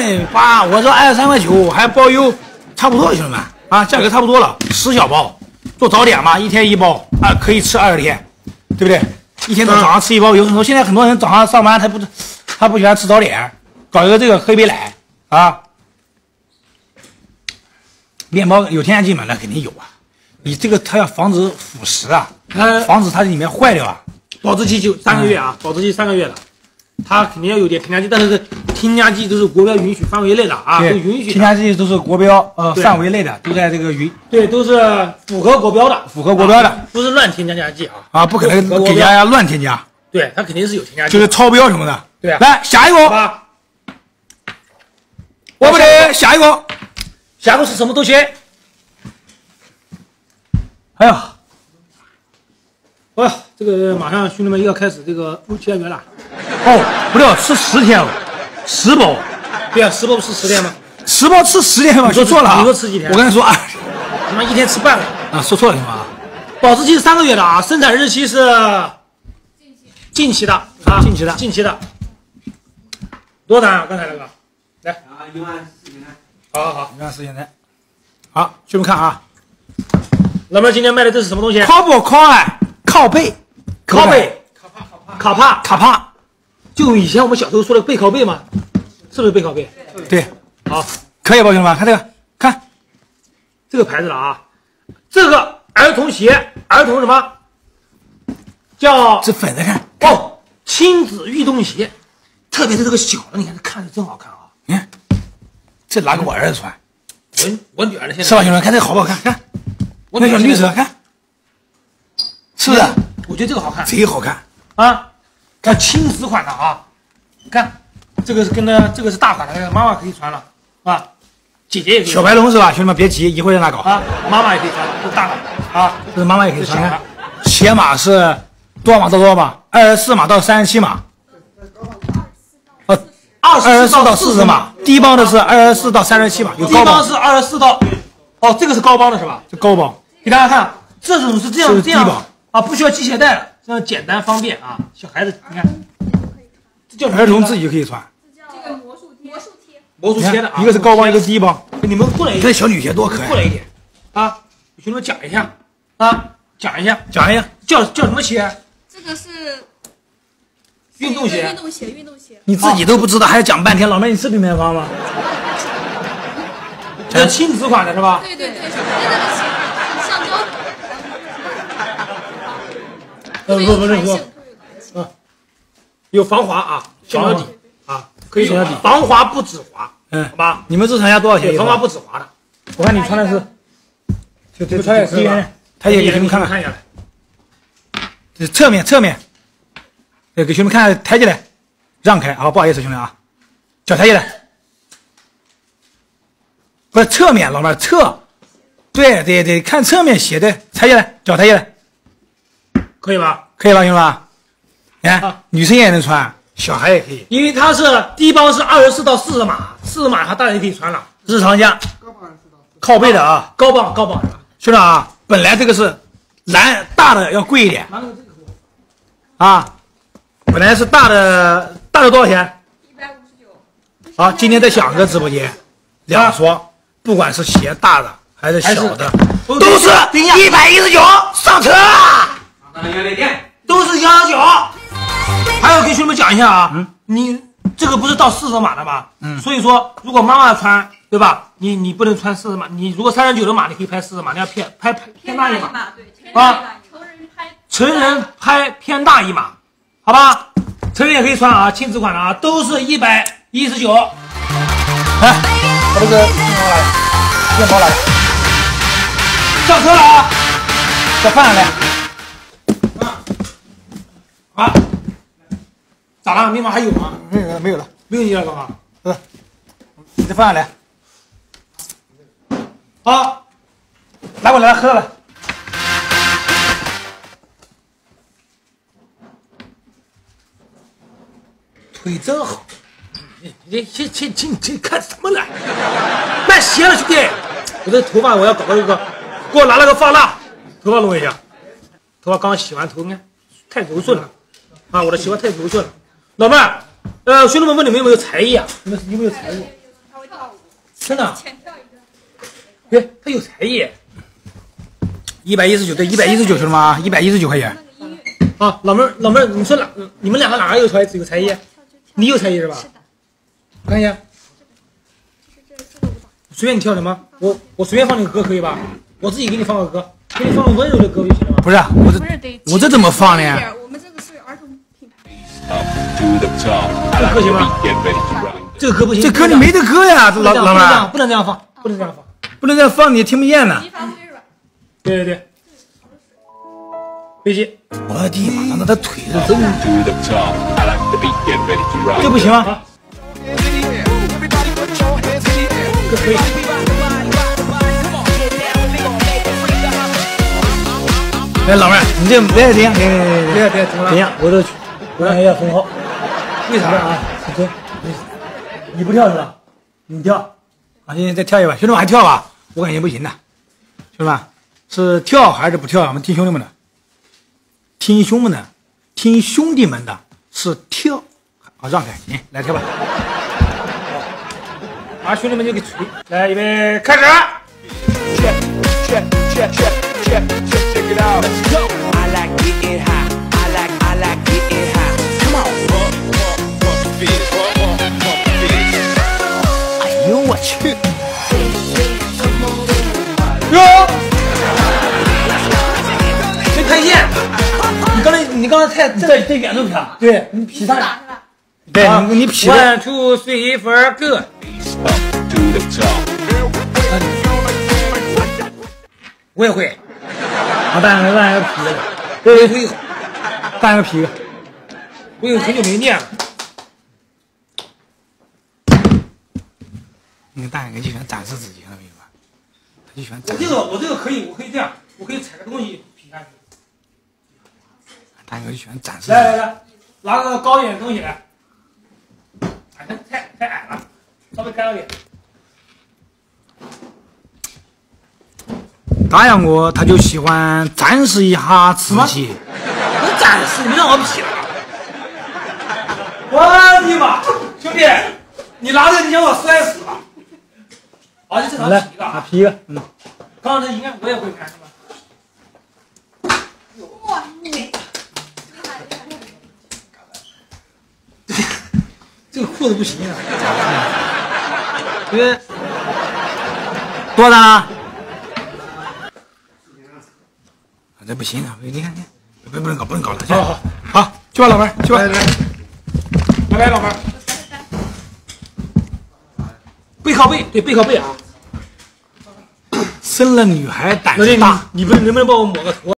23.8，我说23.9块，还包邮，差不多了，兄弟们啊，价格差不多了，10小包，做早点嘛，1天1包啊，可以吃20天，对不对？一天早上吃1包，有很多现在很多人早上上班他不喜欢吃早点，搞一个这个喝一杯奶啊。面包有添加剂吗？那肯定有啊。你这个它要防止腐蚀啊，防止它里面坏掉啊。 保质期就3个月啊，保质期3个月了。它肯定要有点添加剂，但是添加剂都是国标允许范围内的啊，都允许。 添加剂都是国标范围内的，都在这个对，都是符合国标的，不是乱添加剂啊。 啊，不可能给大家乱添加。 对，它肯定是有添加剂， 就是超标什么的。 对啊。 来下一个，我不得下一个， 下一个是什么东西？ 哎呀。 哇，这个马上兄弟们又要开始这个7月了。 哦，不对，吃10天了，10包。 对啊，10包不是10天吗 ？10包吃10天吗？说错了啊！ 你说吃几天？ 我跟你说啊， 他妈1天吃半个啊，说错了兄弟啊。 保质期是3个月的啊，生产日期是近期的啊，近期的。多少单啊？刚才那个，来啊，14000台。好 ，14000台。好，兄弟们看啊， 老妹儿今天卖的这是什么东西？ 靠背，卡帕， 就以前我们小时候说的背靠背吗？是不是背靠背？ 对， 好， 可以吧，兄弟们？看这个，看这个牌子了啊，这个儿童鞋，儿童什么？叫这粉的看哦，亲子运动鞋，特别是这个小的，你看看着真好看啊！ 你看，这拿给我儿子穿， 我女儿的现在是吧，兄弟们？看这个好不好看？看，我那小绿色，看。是不是？ 我觉得这个好看， 贼好看啊！看亲子款的啊，看这个是跟着这个是大款的，妈妈可以穿了啊，姐姐也可以。 小白龙是吧？兄弟们别急，一会儿让他搞啊，妈妈也可以穿，这是大款啊， 这是妈妈也可以穿。看，鞋码是多少码到多少码？24码到37码。24到40码，低帮的是24到37码，有高帮是24到，哦，这个是高帮的是吧？ 这高帮， 给大家看，这种是这样低帮。 啊，不需要系鞋带的，这样简单方便啊。小孩子，你看，这叫儿童自己可以穿。 这个魔术贴的啊。 一个是高帮，一个低帮。 你们过来一点， 这小女鞋多可爱。 过来一点，啊，兄弟们讲一下，啊，讲一下，叫什么鞋？ 这个是运动鞋。 你自己都不知道，还要讲半天。老妹，你是品牌方吗？ 这是亲子款的是吧？ 对，橡胶。 不是，有防滑啊，橡胶底啊，可以防滑不止滑，好吧？ 你们这厂家多少钱？ 防滑不止滑的。 我看你穿的是，就穿的是，抬起给兄弟们看看一下来。 这侧面，给兄弟们看，抬起来，让开啊！不好意思，兄弟啊，脚抬起来，不是侧面，老妹侧，对，看侧面斜的，抬起来，脚抬起来。 可以吧？ 可以吧，兄弟们？你看，女生也能穿，小孩也可以。 因为它是低帮是24到40码，40码它大人可以穿了。 日常价，靠背的啊， 高帮是吧？ 兄弟啊，本来这个是大的要贵一点啊，本来是大的多少钱？159。好，今天在响哥直播间，2双，不管是鞋大的还是小的，都是119，上车。 都是119，还要给兄弟们讲一下啊，你这个不是到40码的吗？所以说如果妈妈穿，对吧？你不能穿40码，你如果39的码，你可以拍40码，你要偏大一码，啊，成人拍偏大一码，好吧？成人也可以穿啊，亲子款的啊，都是119。 来，把这个面包来， 上车了啊， 小饭来。 啊，咋了？密码还有吗？ 没有了， 没有你了，刚刚。 你这饭来。 好， 拿过来喝了。 腿真好。你看什么来？卖鞋了，兄弟！我这头发我要搞个给我拿了个发蜡，头发弄一下。头发刚洗完头，你看太柔顺了。啊，我的媳妇太柔顺了。老妹儿，兄弟们问你们有没有才艺啊？有没有才艺？ 真的。 前跳一个。 哎，他有才艺。 119对119，兄弟们，119块钱。 啊，老妹儿，你说你们两个哪个有才艺？你有才艺是吧？ 是的。 我看一下， 这个舞蹈。 随便你跳什么，我随便放你个歌可以吧？我自己给你放个歌，给你放个温柔的歌就行了吗？ 不是，我这怎么放呢？ 我们这个是儿童品牌。 这个歌行吗？这个歌不行。 这歌你没得歌呀，老妹儿。 不能这样放，不能这样放， 不能这样放，你听不见呢。 对对对。飞机。 我的妈，那他腿是真的。 这不行吗？这可以。 哎，老妹儿，你这别停， 等一下，我让一下封号。为啥啊？你不跳是吧？你跳。 啊，现在再跳一把，兄弟们还跳吧？我感觉不行的。兄弟们，是跳还是不跳？我们听兄弟们的。听兄弟们的是跳。好，让开，行，来跳吧。 把兄弟们就给锤。来，预备，开始。 哎呦我去！ 哟，没看见。你刚才在远处飘，对你劈上来， 对你劈的。 1 2 3 4 go。我也会。 啊，当然个劈了。 对对， 当然劈了。 我有很久没练了。 那个大眼哥就喜欢展示自己，看到没有吧？他就喜欢展示。我这个可以，我可以这样，我可以踩个东西劈下去。 大眼哥就喜欢展示。 来，拿个高一点的东西来。哎，太矮了，稍微高一点。 大眼哥他就喜欢展示一下自己。 我展示，你让我劈了。我的妈，兄弟，你拿着你让我摔死了。好，就正常劈一个。 劈一个， 刚才应该我也会干是吧？ 哇，你这个裤子不行啊。 多少了？这不行啊！你看，不能搞了。好，去吧，老妹儿，去吧。 拜拜，老妹儿。背靠背，对，背靠背啊。 生了女孩胆子大， 你能不能帮我抹个头？